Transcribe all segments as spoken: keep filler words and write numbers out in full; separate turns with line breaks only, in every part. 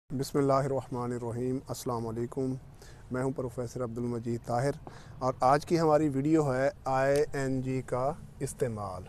बिस्मिल्लाहिर्रहमानिर्रहीम। अस्सलाम वालेकुम। मैं हूं प्रोफेसर अब्दुल मजीद ताहिर और आज की हमारी वीडियो है आई एन जी का इस्तेमाल।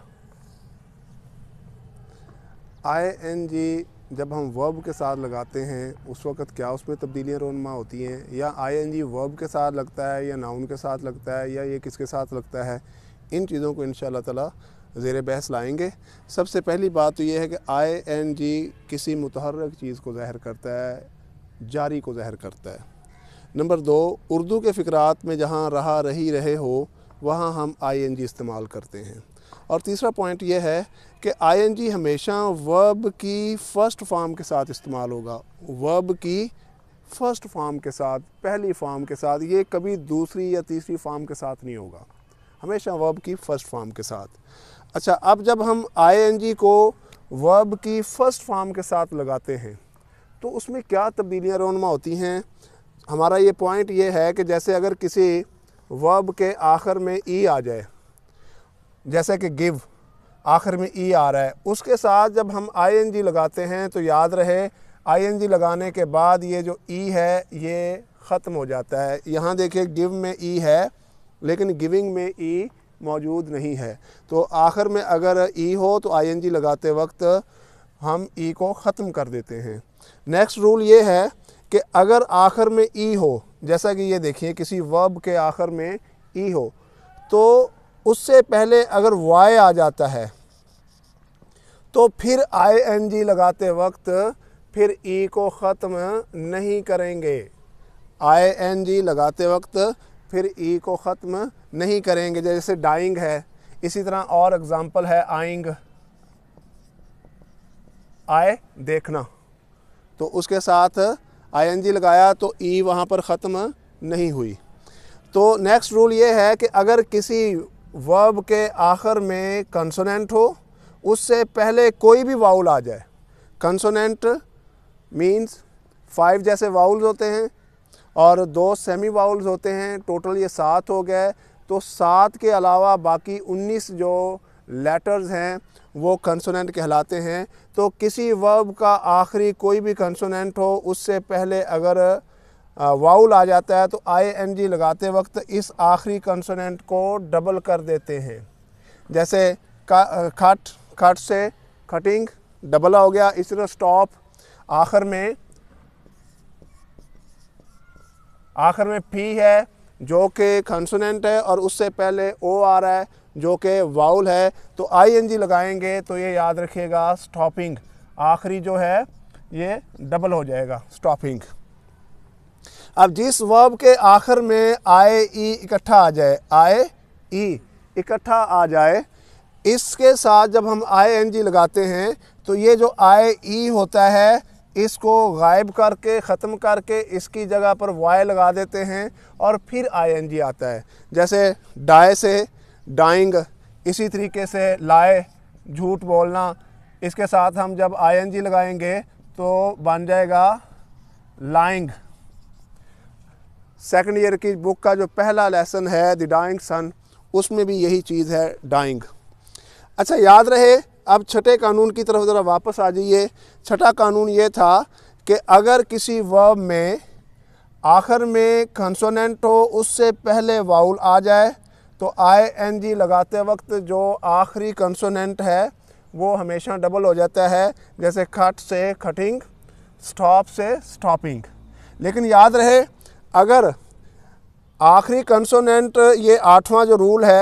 आई एन जी जब हम वर्ब के साथ लगाते हैं उस वक़्त क्या उसमें तब्दीलियाँ रोनमा होती हैं, या आई एन जी वर्ब के साथ लगता है या नाउन के साथ लगता है या ये किसके साथ लगता है, इन चीज़ों को इंशाअल्लाह ताला ज़ेर बहस लाएंगे। सबसे पहली बात तो ये है कि आई एन जी किसी मुतहर्रिक चीज़ को ज़ाहिर करता है, जारी को ज़ाहिर करता है। नंबर दो, उर्दू के फ़िक्रात में जहाँ रहा रही रहे हो वहाँ हम आई एन जी इस्तेमाल करते हैं। और तीसरा पॉइंट ये है कि आई एन जी हमेशा वर्ब की फ़र्स्ट फॉर्म के साथ इस्तेमाल होगा, वर्ब की फ़र्स्ट फॉर्म के साथ, पहली फॉर्म के साथ। ये कभी दूसरी या तीसरी फॉर्म के साथ नहीं होगा, हमेशा वर्ब की फ़र्स्ट फॉर्म के साथ। अच्छा, अब जब हम आई एन जी को वर्ब की फ़र्स्ट फॉर्म के साथ लगाते हैं तो उसमें क्या तब्दीलियाँ रोनमा होती हैं। हमारा ये पॉइंट ये है कि जैसे अगर किसी वर्ब के आखिर में ई आ जाए, जैसे कि गिव आखिर में ई आ रहा है, उसके साथ जब हम आई एन जी लगाते हैं तो याद रहे आई एन जी लगाने के बाद ये जो ई है ये ख़त्म हो जाता है। यहाँ देखिए गिव में ई है लेकिन गिविंग में ई मौजूद नहीं है, तो आखिर में अगर ई हो तो आई एन जी लगाते वक्त हम ई को ख़त्म कर देते हैं। नेक्स्ट रूल ये है कि अगर आखिर में ई हो, जैसा कि ये देखिए किसी वर्ब के आखिर में ई हो, तो उससे पहले अगर वाई आ जाता है तो फिर आई एन जी लगाते वक्त फिर ई को ख़त्म नहीं करेंगे। आई एन जी लगाते वक्त फिर ई को ख़त्म नहीं करेंगे। जैसे डाइंग है, इसी तरह और एग्ज़ाम्पल है आइंग, आए देखना, तो उसके साथ आई एन जी लगाया तो ई वहाँ पर ख़त्म नहीं हुई। तो नेक्स्ट रूल ये है कि अगर किसी वर्ब के आखिर में कंसोनेंट हो, उससे पहले कोई भी वाउल आ जाए, कंसोनेंट मीन्स फाइव जैसे वाउल्स होते हैं और दो सेमी वाउल्स होते हैं, टोटल ये सात हो गए। तो सात के अलावा बाकी उन्नीस जो लेटर्स हैं वो कंसोनेंट कहलाते हैं। तो किसी वर्ब का आखिरी कोई भी कंसोनेंट हो, उससे पहले अगर वाउल आ जाता है तो आई एन जी लगाते वक्त इस आखिरी कंसोनेंट को डबल कर देते हैं। जैसे खट, खट से कटिंग डबल हो गया। इसी तरह स्टॉप, आखिर में आखिर में पी है जो कि कंसोनेंट है और उससे पहले ओ आ रहा है जो कि वाउल है, तो आई एन जी लगाएंगे तो ये याद रखिएगा स्टॉपिंग, आखिरी जो है ये डबल हो जाएगा, स्टॉपिंग। अब जिस वर्ब के आखिर में आए ई इकट्ठा आ जाए, आए ई इकट्ठा आ जाए, इसके साथ जब हम आई एन जी लगाते हैं तो ये जो आए ई होता है इसको गायब करके, ख़त्म करके इसकी जगह पर वाई लगा देते हैं और फिर आई एन जी आता है। जैसे डाई से डाइंग, इसी तरीके से लाए झूठ बोलना, इसके साथ हम जब आई एन जी लगाएंगे तो बन जाएगा लाइंग। सेकंड ईयर की बुक का जो पहला लेसन है द डाइंग सन, उसमें भी यही चीज़ है, डाइंग। अच्छा, याद रहे, अब छठे कानून की तरफ ज़रा वापस आ जाइए। छठा कानून ये था कि अगर किसी वर्ब में आखिर में कंसोनेंट हो, उससे पहले वाउल आ जाए, तो आई एन जी लगाते वक्त जो आखिरी कंसोनेंट है वो हमेशा डबल हो जाता है। जैसे खट से कटिंग, स्टॉप से स्टॉपिंग। लेकिन याद रहे, अगर आखिरी कंसोनेंट, ये आठवां जो रूल है,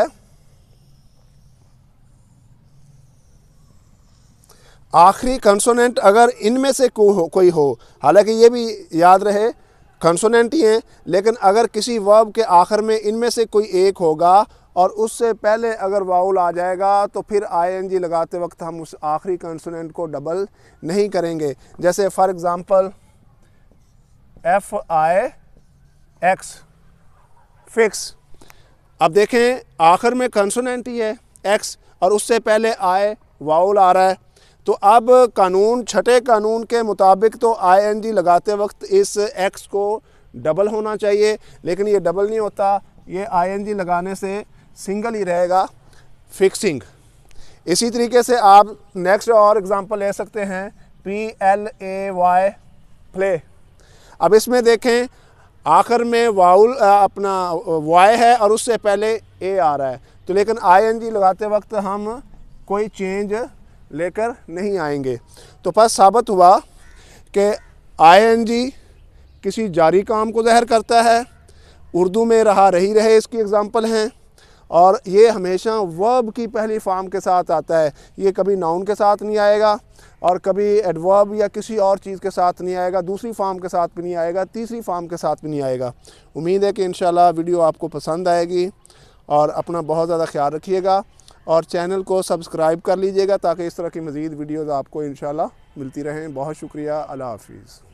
आखिरी कंसोनेंट अगर इनमें से को हो, कोई हो, हालांकि ये भी याद रहे कंसोनेंट ही हैं, लेकिन अगर किसी वर्ब के आखिर में इनमें से कोई एक होगा और उससे पहले अगर वाउल आ जाएगा तो फिर आई एन जी लगाते वक्त हम उस आखिरी कंसोनेंट को डबल नहीं करेंगे। जैसे for example F I X, fix. अब देखें आखिर में कंसोनेंट ही है एक्स और उससे पहले आए वाउल आ रहा है, तो अब कानून, छठे कानून के मुताबिक तो आई एन जी लगाते वक्त इस एक्स को डबल होना चाहिए, लेकिन ये डबल नहीं होता, ये आई एन जी लगाने से सिंगल ही रहेगा, फिक्सिंग। इसी तरीके से आप नेक्स्ट और एग्जांपल ले सकते हैं, P L A Y play. अब इसमें देखें आखिर में वाउल अपना वाई है और उससे पहले ए आ रहा है, तो लेकिन आई एन जी लगाते वक्त हम कोई चेंज लेकर नहीं आएंगे। तो बस साबित हुआ कि आई एन जी किसी जारी काम को ज़ाहिर करता है। उर्दू में रहा रही रहे इसकी एग्ज़ाम्पल हैं, और ये हमेशा वर्ब की पहली फॉर्म के साथ आता है। ये कभी नाउन के साथ नहीं आएगा और कभी एडवर्ब या किसी और चीज़ के साथ नहीं आएगा, दूसरी फॉर्म के साथ भी नहीं आएगा, तीसरी फॉर्म के साथ भी नहीं आएगा। उम्मीद है कि इंशाल्लाह वीडियो आपको पसंद आएगी, और अपना बहुत ज़्यादा ख्याल रखिएगा और चैनल को सब्सक्राइब कर लीजिएगा ताकि इस तरह की मज़ीद वीडियोज़ आपको इंशाल्लाह मिलती रहें। बहुत शुक्रिया। अल्लाह हाफिज़।